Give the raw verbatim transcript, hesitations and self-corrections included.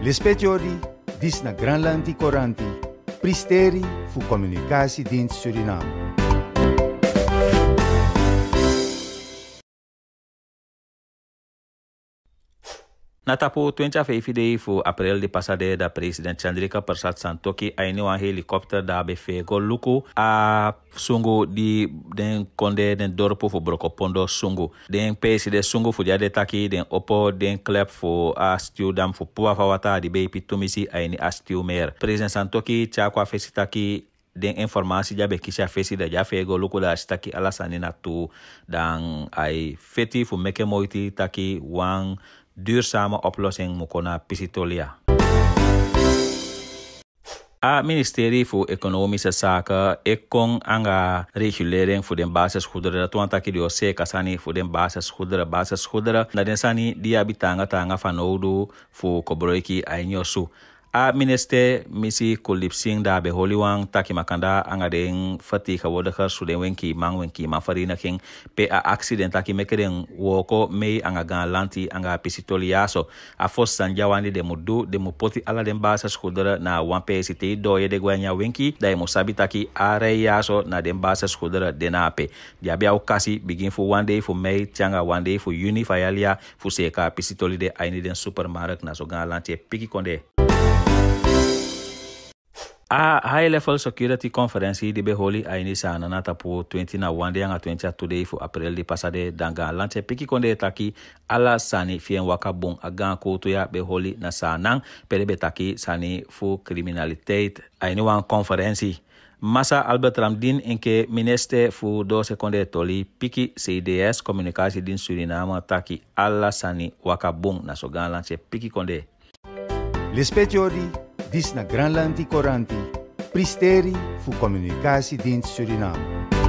L'espetiori, dis na Granlandi Coranti, pristeri fu Communicatiedienst Suriname. Na tapu vinte-vijf de fu april de passade da president Chandrika Persat Santokhi aini wan helikopter da be fego luku a sungu di den konde den dorpo fu Brokopondo sungu den pesi de sungu fu jade taki den opo den klep fu a stiu dam fu puwa fawata di be pitumisi aini a stiu mer. President Santokhi chakwa fesi taki den informasi jabe kisha fesi da ja fego luku da staki alasani na tu dan ai feti fu meke moiti taki wang duurzame oplossing mukona pisitolia. A ministerie voor Economische Zaken ekon anga regulering voor de basisgoederen dat want aki dio se kasani voor de basisgoederen basisgoederen na den sani dia bitanga tanga fanodu voor kobroiki ainyosu. A minister misi kolipsing da be holiwang taki makanda anga den fati kawodaka suden wenki mang wenki mafarina king pe a accident taki mekeren woko mei anga gan lanti anga pisitoliaso a fos sanjawani de mudu de mupoti ala den basa skudera na wan pesite do ye de gwanya wenki da mo sabitaki are yaso na den basa skudera denape dia bia okasi begin for one day for mei changa one day for unifayalia fu seka pisitoli de aini den supermarket na so gan lanti piki konde. A high-level security conference di beholi aini sana na tapu twenty na wande anga twenty today fu april di pasade danga lance piki konde taki ala sani fien wakabung agan koto ya beholi na sanang perebe taki sani fu criminaliteit aini wan conference. Masa Albert Ramdin inke minister fu do seconde toli piki C D S Communicatiedienst Suriname taki ala sani wakabung na sogan lance piki konde. L'espetiori dis na Granlandi Coranti, pristeri fu Communicatiedienst Suriname.